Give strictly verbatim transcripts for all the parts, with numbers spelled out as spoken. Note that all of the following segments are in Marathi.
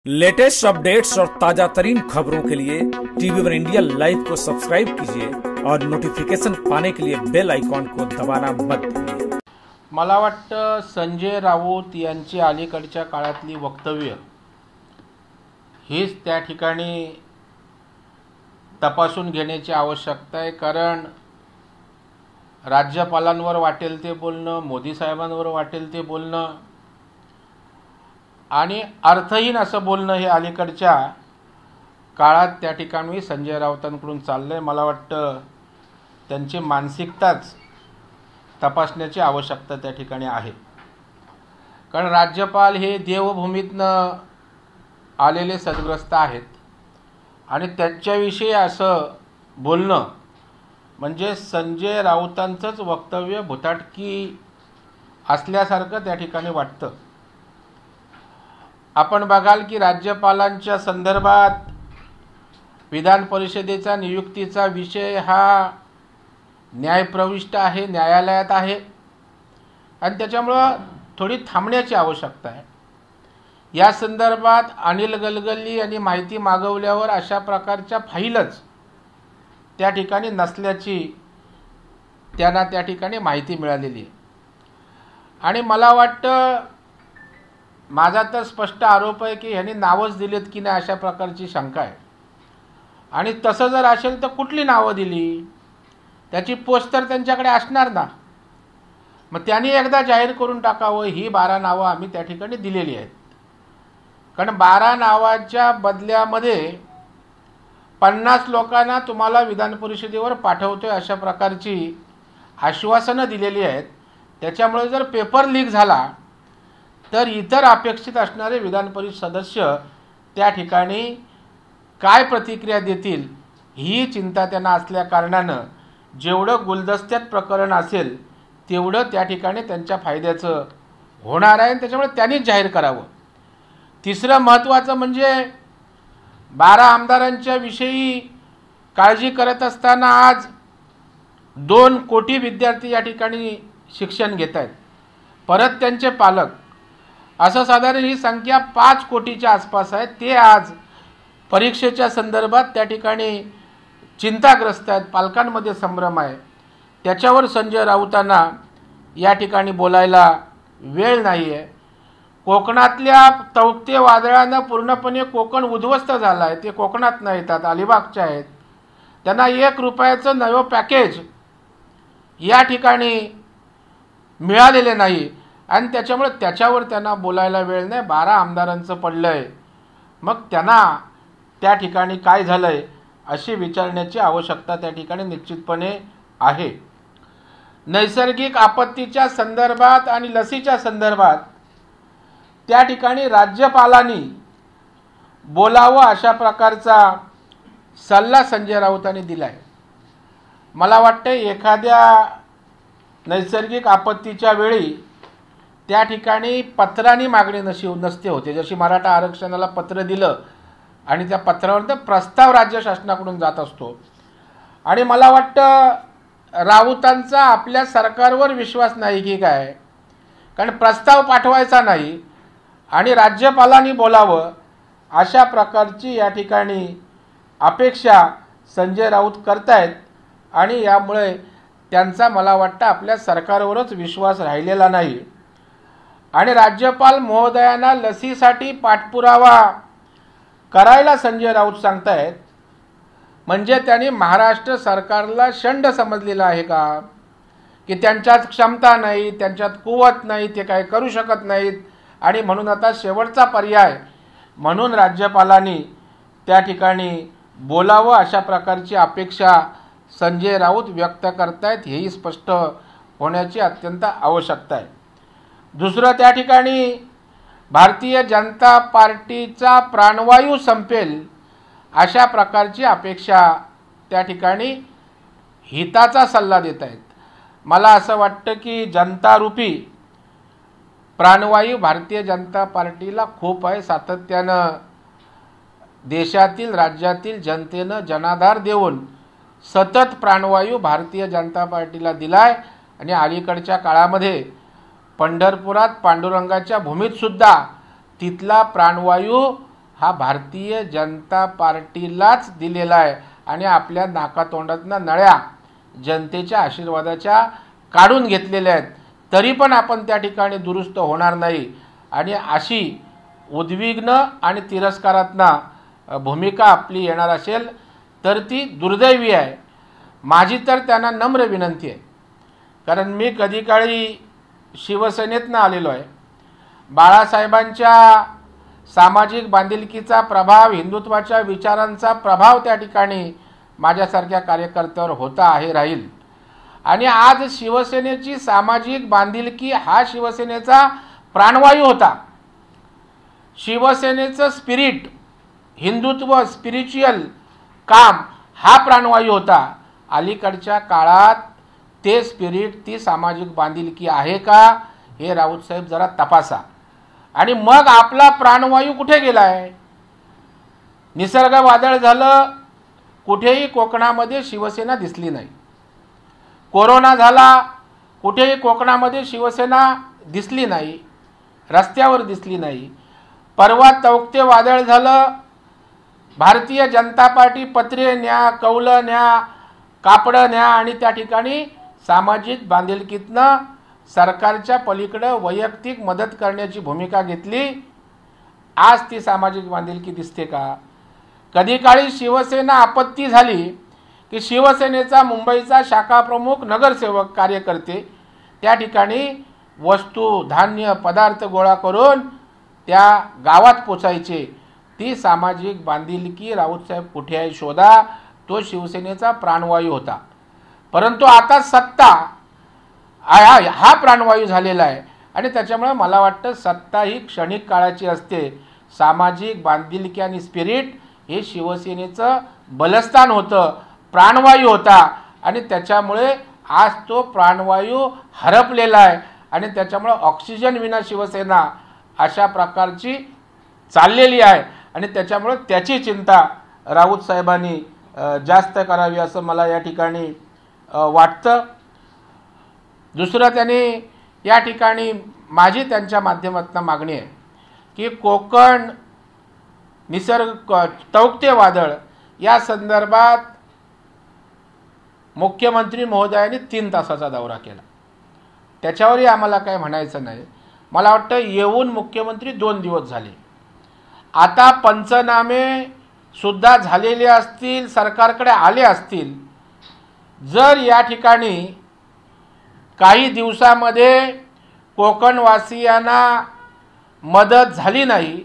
लेटेस्ट अपडेट्स और ताजा तरीन खबरों के लिए टीवी वन इंडिया लाइव को सब्सक्राइब कीजिए और नोटिफिकेशन पाने के लिए बेल आइकॉन को दबाना मत भूलिए। मला वाटतं संजय राऊत यांची अलीकडच्या काळातली वक्तव्य हीच त्या ठिकाणी तपासून घेण्याची आवश्यकता आहे। कारण राज्यपालांवर वाटेल ते बोलणं, मोदी साहेबांवर वाटेल ते बोलणं आणि अर्थहीन असं बोलणं हे अलीकडच्या काळात त्या ठिकाणी संजय राऊतांकडून चाललंय। मला वाटतं त्यांची मानसिकताच तपासण्याची आवश्यकता त्या ठिकाणी आहे। कारण राज्यपाल हे देवभूमीतनं आलेले सद्ग्रस्त आहेत आणि त्यांच्याविषयी असं बोलणं म्हणजे संजय राऊतांचंच वक्तव्य भुताटकी असल्यासारखं त्या ठिकाणी वाटतं। आपण बघाल की राज्यपालांच्या संदर्भात विधान परिषदेचा नियुक्तीचा विषय हा न्यायप्रविष्ट आहे, न्यायालयात आहे आणि त्याच्यामुळे थोडी थांबण्याची आवश्यकता आहे। या संदर्भात अनिल गलगल्ली यांनी माहिती मागवल्यावर अशा प्रकारच्या फाईलच त्या ठिकाणी नसल्याची त्यांना त्या ठिकाणी माहिती मिळालेली आहे। आणि मला वाटतं माझा तर स्पष्ट आरोप आहे की यांनी नावच दिलेत की नाही अशा प्रकारची शंका आहे। आणि तसं जर असेल तर कुठली नावं दिली त्याची पोस्ट तर त्यांच्याकडे असणार ना। मग त्यांनी एकदा जाहीर करून टाकावं ही बारा नावं आम्ही त्या ठिकाणी दिलेली आहेत। कारण बारा नावाच्या बदल्यामध्ये पन्नास लोकांना तुम्हाला विधान परिषदेवर पाठवतोय अशा प्रकारची आश्वासनं दिलेली आहेत। त्याच्यामुळे जर पेपर लीक झाला तर इतर अपेक्षित असणारे विधान परिषद सदस्य त्या ठिकाणी काय प्रतिक्रिया देतील ही चिंता त्यांना असल्या कारणानं जेवढं गुलदस्त्यात प्रकरण असेल तेवढं त्या ठिकाणी त्यांच्या फायद्याचं होणार आहे। त्याच्यामुळे त्यांनीच जाहीर करावं। तिसरं महत्त्वाचं म्हणजे बारा आमदारांच्या विषयी काळजी करत असताना आज दोन कोटी विद्यार्थी या ठिकाणी शिक्षण घेत आहेत, परत त्यांचे पालक, असं साधारण ही संख्या पाच कोटीच्या आसपास आहे। ते आज परीक्षेच्या संदर्भात त्या ठिकाणी चिंताग्रस्त आहेत, पालकांमध्ये संभ्रम आहे। त्याच्यावर संजय राऊतांना या ठिकाणी बोलायला वेळ नाही आहे। कोकणातल्या तौक्ते वादळानं पूर्णपणे कोकण उद्ध्वस्त झालं आहे। ते कोकणात नाही येतात, अलिबागचे आहेत, त्यांना एक रुपयाचं नवं पॅकेज या ठिकाणी मिळालेले नाही आणि त्याच्यामुळे त्याच्यावर त्यांना बोलायला वेळ नाही। बारा आमदारांचं पडलंय, मग त्यांना त्या ठिकाणी काय झालंय अशी विचारण्याची आवश्यकता त्या ठिकाणी निश्चितपणे आहे। नैसर्गिक आपत्तीच्या संदर्भात आणि लसीच्या संदर्भात त्या ठिकाणी राज्यपालांनी बोलावं अशा प्रकारचा सल्ला संजय राऊतांनी दिलाय। मला वाटतं एखाद्या नैसर्गिक आपत्तीच्या वेळी त्या ठिकाणी पत्रांनी मागणी नशी नसते होते। जशी मराठा आरक्षणाला पत्र दिलं आणि त्या पत्रावर प्रस्ताव राज्य शासनाकडून जात असतो। आणि मला वाटतं राऊतांचा आपल्या सरकारवर विश्वास नाही की काय, कारण प्रस्ताव पाठवायचा नाही आणि राज्यपालांनी बोलावं अशा प्रकारची या ठिकाणी अपेक्षा संजय राऊत करतायत आणि यामुळे त्यांचा मला वाटतं आपल्या सरकारवरच विश्वास राहिलेला नाही। आणि राज्यपाल महोदयांना लसीसाठी पाठपुरावा करायला संजय राऊत सांगतायत म्हणजे त्यांनी महाराष्ट्र सरकारला शंड समजलेला आहे का, की त्यांच्यात क्षमता नाही, त्यांच्यात कुवत नाही, ते काय करू शकत नाहीत आणि म्हणून आता शेवटचा पर्याय म्हणून राज्यपालांनी त्या ठिकाणी बोलावं अशा प्रकारची अपेक्षा संजय राऊत व्यक्त करतायत। हेही स्पष्ट होण्याची अत्यंत आवश्यकता आहे। दुसरं त्या ठिकाणी भारतीय जनता पार्टीचा प्राणवायू संपेल अशा प्रकारची अपेक्षा त्या ठिकाणी हिताचा सल्ला देत आहेत। मला असं वाटतं की जनतारूपी प्राणवायू भारतीय जनता पार्टीला खूप आहे। सातत्यानं देशातील राज्यातील जनतेनं जनाधार देऊन सतत प्राणवायू भारतीय जनता पार्टीला दिलाय आणि अलीकडच्या काळामध्ये पंढरपुरात पांडुरंगाच्या भूमीत सुद्धा तिथला प्राणवायू हा भारतीय जनता पार्टीलाच दिलेला आहे आणि आपल्या नाकातोंडातनं नळ्या जनतेच्या आशीर्वादाच्या काढून घेतलेल्या आहेत, तरी पण आपण त्या ठिकाणी दुरुस्त होणार नाही आणि अशी उद्विग्न आणि तिरस्कारात्मक भूमिका आपली येणार असेल तर ती दुर्दैवी आहे। माझी तर त्यांना नम्र विनंती आहे, कारण मी कधी काळी शिवसेनेतनं आलेलो आहे। बाळासाहेबांच्या सामाजिक बांधिलकीचा प्रभाव, हिंदुत्वाच्या विचारांचा प्रभाव त्या ठिकाणी माझ्यासारख्या कार्यकर्त्यावर होता आहे, राहील। आणि आज शिवसेनेची सामाजिक बांधिलकी हा शिवसेनेचा प्राणवायू होता। शिवसेनेचं स्पिरिट, हिंदुत्व, स्पिरिच्युअल काम हा प्राणवायू होता। अलीकडच्या काळात ते स्पिरिट, ती सामाजिक बांधिलकी आहे का हे राऊत साहेब जरा तपासा। आणि मग आपला प्राणवायू कुठे गेलाय? निसर्ग वादळ झालं, कुठेही कोकणामध्ये शिवसेना दिसली नाही। कोरोना झाला, कुठेही कोकणामध्ये शिवसेना दिसली नाही, रस्त्यावर दिसली नाही। परवा तौक्ते वादळ झालं, भारतीय जनता पार्टी पत्रे न्या, कौलं न्या, कापडं न्या आणि त्या ठिकाणी सामाजिक बांधिलकीतनं सरकारच्या पलीकडे वैयक्तिक मदत करण्याची भूमिका घेतली। आज ती सामाजिक बांधिलकी दिसते का? कधी काळी शिवसेना आपत्ती झाली की शिवसेनेचा मुंबईचा शाखा प्रमुख, नगरसेवक, कार्यकर्ते त्या ठिकाणी वस्तू, धान्य, पदार्थ गोळा करून त्या गावात पोचायचे। ती सामाजिक बांधिलकी राऊत साहेब कुठे आहे शोधा, तो शिवसेनेचा प्राणवायू होता। परंतु आता सत्ता हा प्राणवायू झालेला आहे आणि त्याच्यामुळे मला वाटतं सत्ता ही क्षणिक काळाची असते। सामाजिक बांधिलकी आणि स्पिरिट हे शिवसेनेचं बलस्थान होतं, प्राणवायू होता आणि त्याच्यामुळे आज तो प्राणवायू हरपलेला आहे आणि त्याच्यामुळे ऑक्सिजन विना शिवसेना अशा प्रकारची चाललेली आहे आणि त्याच्यामुळे त्याची चिंता राऊत साहेबांनी जास्त करावी असं मला या ठिकाणी वाटतं। दुसरं, त्यांनी या ठिकाणी माझी त्यांच्या माध्यमातून मागणी आहे की कोकण निसर्ग तौक्ते वादळ या संदर्भात मुख्यमंत्री महोदयांनी तीन तासाचा दौरा केला, त्याच्यावरही आम्हाला काय म्हणायचं नाही। मला वाटतं येऊन मुख्यमंत्री दोन दिवस झाले, आता पंचनामे सुद्धा झालेले असतील, सरकारकडे आले असतील। जर या ठिकाणी काही दिवसामध्ये कोकणवासियांना मदत झाली नाही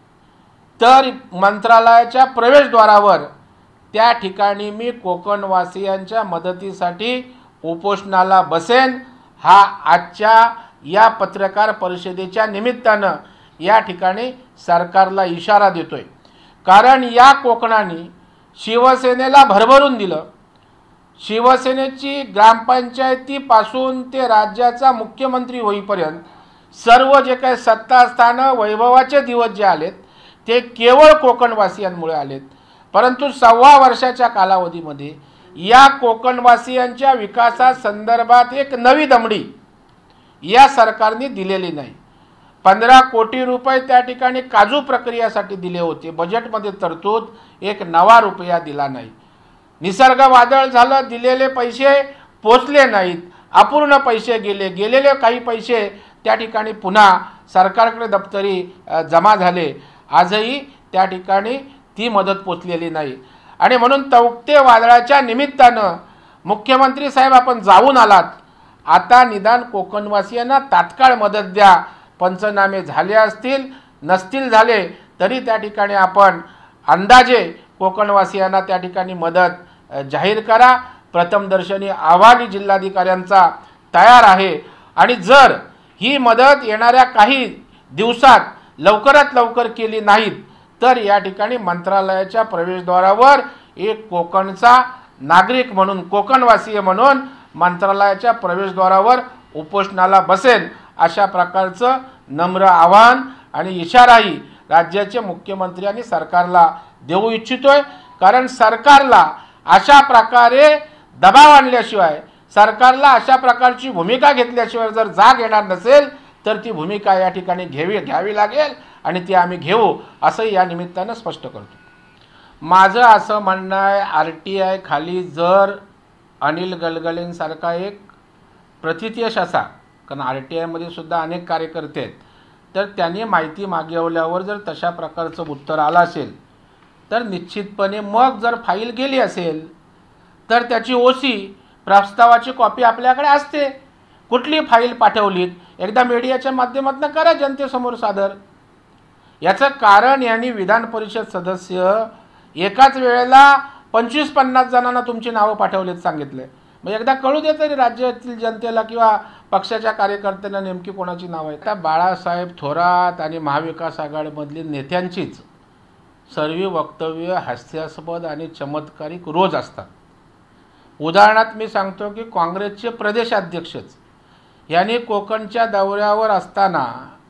तर मंत्रालयाच्या प्रवेशद्वारावर त्या ठिकाणी मी कोकणवासियांच्या मदतीसाठी उपोषणाला बसेन, हा आजच्या या पत्रकार परिषदेच्या निमित्तानं या ठिकाणी सरकारला इशारा देतोय। कारण या कोकणाने शिवसेनेला भरभरून दिलं। शिवसेनेची ग्रामपंचायतीपासून ते राज्याचा मुख्यमंत्री होईपर्यंत सर्व जे काही सत्तास्थानं, वैभवाचे दिवस जे आलेत ते केवळ कोकणवासियांमुळे आलेत। परंतु सव्वा वर्षाच्या कालावधीमध्ये या कोकणवासियांच्या विकासासंदर्भात एक नवी दमडी या सरकारने दिलेली नाही। पंधरा कोटी रुपये त्या ठिकाणी काजू प्रक्रियासाठी दिले होते, बजेटमध्ये तरतूद एक नवा रुपया दिला नाही। निसर्ग वादळ झालं, दिलेले पैसे पोचले नाहीत, अपूर्ण पैसे गेले, गेलेले काही पैसे त्या ठिकाणी पुन्हा सरकारकडे दप्तरी जमा झाले, आजही त्या ठिकाणी ती मदत पोचलेली नाही। आणि म्हणून तौक्ते वादळाच्या निमित्तानं मुख्यमंत्री साहेब आपण जाऊन आलात, आता निदान कोकणवासियांना तात्काळ मदत द्या। पंचनामे झाले असतील, नसतील झाले तरी त्या ठिकाणी आपण अंदाजे कोकणवासियांना त्या ठिकाणी मदत जाहीर करा। प्रथमदर्शनी अहवाल जिल्हाधिकाऱ्यांचा तयार आहे आणि जर ही मदत येणाऱ्या काही दिवसात लवकरात लवकर केली नाहीत तर या ठिकाणी मंत्रालयाच्या प्रवेशद्वारावर एक कोकणचा नागरिक म्हणून, कोकणवासीय म्हणून मंत्रालयाच्या प्रवेशद्वारावर उपोषणाला बसेल, अशा प्रकारचं नम्र आवाहन आणि इशाराही राज्याचे मुख्यमंत्री आणि सरकारला देऊ इच्छितोय। कारण सरकारला अशा प्रकारे दबाव आणल्याशिवाय, सरकारला अशा प्रकारची भूमिका घेतल्याशिवाय जर जाग येणार नसेल तर ती भूमिका या ठिकाणी घ्यावी घ्यावी लागेल आणि ती आम्ही घेऊ असं या निमित्तानं स्पष्ट करतो. माझं असं म्हणणं आहे, आर टी आय खाली जर अनिल गलगलेंसारखा एक प्रतियश असा, कारण आर टी आयमध्ये सुद्धा अनेक कार्यकर्ते आहेत, तर त्यांनी माहिती मागवल्यावर जर तशा प्रकारचं उत्तर आलं असेल तर निश्चितपणे मग जर फाईल गेली असेल तर त्याची ओसी प्रस्तावाची कॉपी आपल्याकडे असते. कुठली फाईल पाठवलीत एकदा मीडियाच्या माध्यमातून करा जनतेसमोर सादर. याचं कारण यांनी विधान परिषद सदस्य एकाच वेळेला पंचवीस पन्नास जणांना तुमची नावं पाठवलीत सांगितले. मग एकदा कळू दे तरी राज्यातील जनतेला किंवा पक्षाच्या कार्यकर्त्यांना नेमकी कोणाची नाव आहे. त्या बाळासाहेब थोरात आणि महाविकास आघाडीमधील नेत्यांचीच सर्व वक्तव्य हास्यास्पद आणि चमत्कारिक रोज असतात. उदाहरणार्थ मी सांगतो की काँग्रेसचे प्रदेशाध्यक्षच यांनी कोकणच्या दौऱ्यावर असताना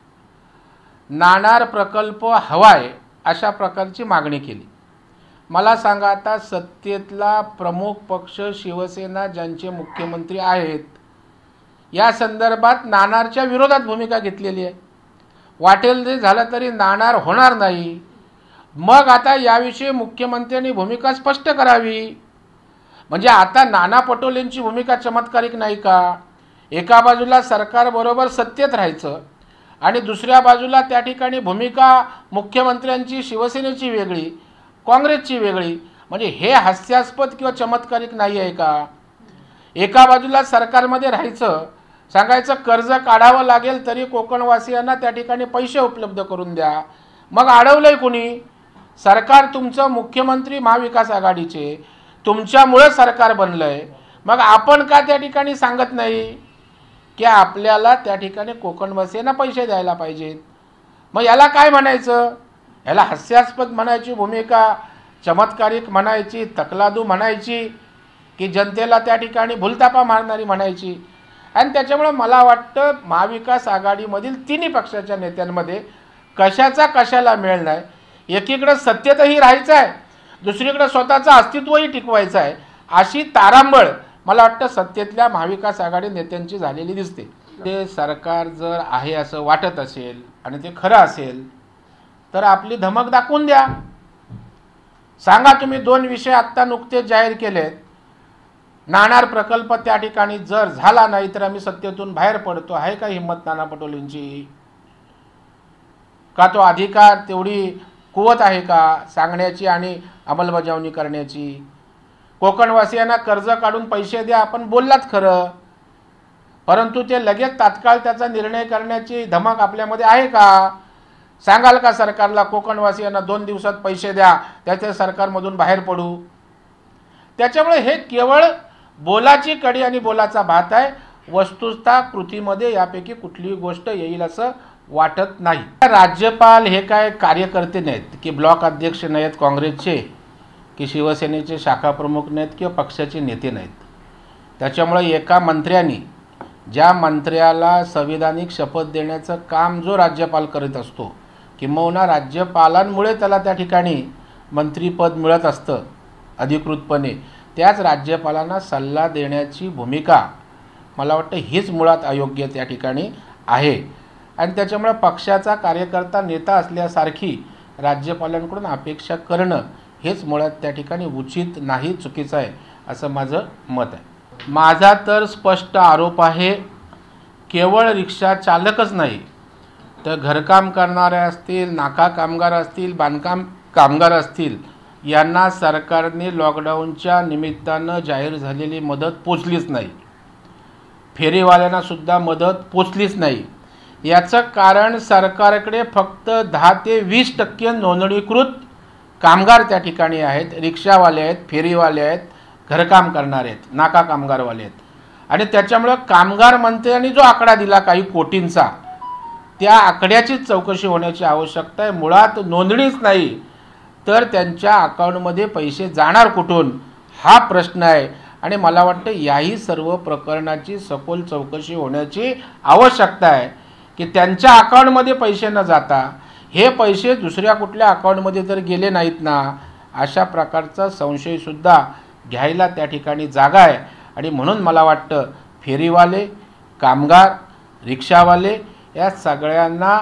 नाणार प्रकल्प हवाय अशा प्रकारची मागणी केली. मला सांगा, आता सत्तेतला प्रमुख पक्ष शिवसेना ज्यांचे मुख्यमंत्री आहेत या संदर्भात नाणारच्या विरोधात भूमिका घेतलेली आहे. वाटेल जे झालं तरी नाणार होणार नाही. मग आता याविषयी मुख्यमंत्र्यांनी भूमिका स्पष्ट करावी. म्हणजे आता नाना पटोलेंची भूमिका चमत्कारिक नाही का? एका बाजूला सरकारबरोबर सत्तेत राहायचं आणि दुसऱ्या बाजूला त्या ठिकाणी भूमिका मुख्यमंत्र्यांची शिवसेनेची वेगळी, काँग्रेसची वेगळी. म्हणजे हे हास्यास्पद किंवा चमत्कारिक नाही आहे का? एका बाजूला सरकारमध्ये राहायचं, सांगायचं कर्ज काढावं लागेल तरी कोकणवासियांना त्या ठिकाणी पैसे उपलब्ध करून द्या. मग अडवलंय कोणी? सरकार तुमचं, मुख्यमंत्री महाविकास आघाडीचे, तुमच्यामुळे सरकार बनलंय. मग आपण का त्या ठिकाणी सांगत नाही की आपल्याला त्या ठिकाणी कोकणवासियांना पैसे द्यायला पाहिजेत? मग याला काय म्हणायचं? याला हास्यास्पद म्हणायची भूमिका, चमत्कारिक म्हणायची, तकलादू म्हणायची, की जनतेला त्या ठिकाणी भुलतापा मारणारी म्हणायची? आणि त्याच्यामुळे मला वाटतं महाविकास आघाडीमधील तिन्ही पक्षाच्या नेत्यांमध्ये कशाचा कशाला मेळ नाही. एकीकडे सत्तेतही राहायचं आहे, दुसरीकडे स्वतःचं अस्तित्वही टिकवायचं आहे, अशी तारांबळ मला वाटतं सत्तेतल्या महाविकास आघाडी नेत्यांची झालेली दिसते. ते सरकार जर आहे असं वाटत असेल आणि ते खरं असेल तर आपली धमक दाखवून द्या. सांगा तुम्ही दोन विषय आत्ता नुकतेच जाहीर केलेत. नाणार प्रकल्प त्या ठिकाणी जर झाला नाही तर आम्ही सत्तेतून बाहेर पडतो. आहे का हिम्मत नाना पटोलेंची? का तो अधिकार, तेवढी कुवत आहे का सांगण्याची आणि अंमलबजावणी करण्याची? कोकणवासियांना कर्ज काढून पैसे द्या आपण बोललात खरं, परंतु ते लगेच तात्काळ त्याचा निर्णय करण्याची धमक आपल्यामध्ये आहे का? सांगाल का सरकारला कोकणवासियांना दोन दिवसात पैसे द्या, त्याच्या सरकारमधून बाहेर पडू? त्याच्यामुळे हे केवळ बोलाची कडी आणि बोलाचा भात आहे. वस्तुतः कृतीमध्ये यापैकी कुठलीही गोष्ट येईल असं वाटत नाही. राज्यपाल हे काय कार्यकर्ते नाहीत, की ब्लॉक अध्यक्ष नाहीत काँग्रेसचे, की शिवसेनेचे शाखा प्रमुख नाहीत किंवा पक्षाचे नेते नाहीत. त्याच्यामुळे एका मंत्र्यांनी, ज्या मंत्र्याला संविधानिक शपथ देण्याचं काम जो राज्यपाल करीत असतो, किंबहुना राज्यपालांमुळे त्याला त्या ठिकाणी मंत्रीपद मिळत असतं अधिकृतपणे, त्याच राज्यपालांना सल्ला देण्याची भूमिका मला वाटतं हीच मुळात अयोग्य त्या ठिकाणी आहे. आणि त्याच्यामुळे पक्षाचा कार्यकर्ता नेता असल्यासारखी राज्यपालांकडून अपेक्षा करणं हेच मुळात त्या ठिकाणी उचित नाही, चुकीचं आहे असं माझं मत आहे. माझा तर स्पष्ट आरोप आहे, केवळ रिक्षा चालकच नाही तर घरकाम करणारे असतील, नाका कामगार असतील, बांधकाम कामगार असतील, यांना सरकारने लॉकडाऊनच्या निमित्तानं जाहीर झालेली मदत पोचलीच नाही. फेरीवाल्यांना सुद्धा मदत पोचलीच नाही. याचं कारण सरकारकडे फक्त दहा ते वीस टक्के नोंदणीकृत कामगार त्या ठिकाणी आहेत. रिक्षावाले आहेत, फेरीवाले आहेत, घरकाम करणारे आहेत, नाका कामगारवाले आहेत. आणि त्याच्यामुळं कामगार मंत्र्यांनी जो आकडा दिला काही कोटींचा, त्या आकड्याचीच चौकशी होण्याची आवश्यकता आहे. मुळात नोंदणीच नाही तर त्यांच्या अकाउंटमध्ये पैसे जाणार कुठून हा प्रश्न आहे. आणि मला वाटतं याही सर्व प्रकरणाची सखोल चौकशी होण्याची आवश्यकता आहे, की त्यांच्या अकाउंटमध्ये पैसे न जाता हे पैसे दुसऱ्या कुठल्या अकाउंटमध्ये तर गेले नाहीत ना, अशा प्रकारचा संशयसुद्धा घ्यायला त्या ठिकाणी जागा आहे. आणि म्हणून मला वाटतं फेरीवाले, कामगार, रिक्षावाले या सगळ्यांना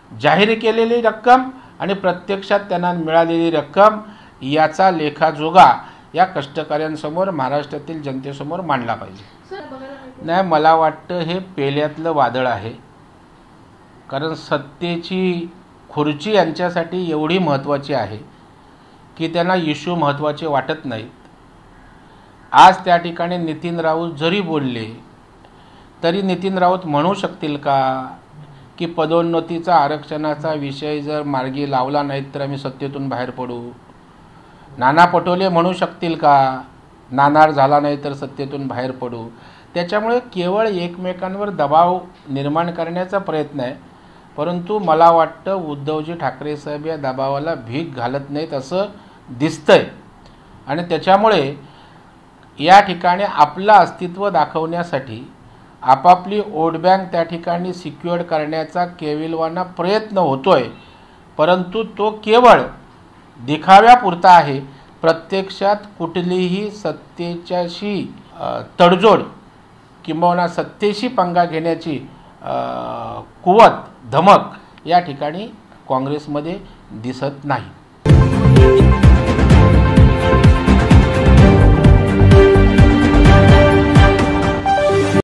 जाहीर केलेली रक्कम आणि प्रत्यक्षात त्यांना मिळालेली रक्कम याचा लेखाजोगा या कष्टकऱ्यांसमोर महाराष्ट्रातील जनतेसमोर मांडला पाहिजे। नाही, मला वाटतं हे पेल्यातलं वादळ आहे, कारण सत्तेची खुर्ची यांच्यासाठी एवढी महत्त्वाची आहे की त्यांना इश्यू महत्त्वाचे वाटत नाहीत। आज त्या ठिकाणी नितीन राऊत जरी बोलले तरी नितीन राऊत म्हणू शकतील का की पदोन्नतीचा आरक्षणाचा विषय जर मार्गी लावला नाही तर आम्ही सत्तेतून बाहेर पडू? नाना पटोले म्हणू शकतील का नाणार झाला नाही तर सत्तेतून बाहेर पडू? त्याच्यामुळे केवळ एकमेकांवर दबाव निर्माण करण्याचा प्रयत्न आहे, परंतु मला वाटतं उद्धवजी ठाकरे साहेब या दबावाला भीक घालत नाहीत असं दिसतंय आणि त्याच्यामुळे या ठिकाणी आपलं अस्तित्व दाखवण्यासाठी आपापली वोट बँक त्या ठिकाणी सिक्युअर्ड करण्याचा केविलवाना प्रयत्न होतोय, परंतु तो केवळ दिखाव्यापुरता आहे। प्रत्यक्षात कुठलीही सत्तेच्याशी तडजोड किंबहुना सत्तेशी पंगा घेण्याची कुवत धमक या ठिकाणी काँग्रेसमध्ये दिसत नाही।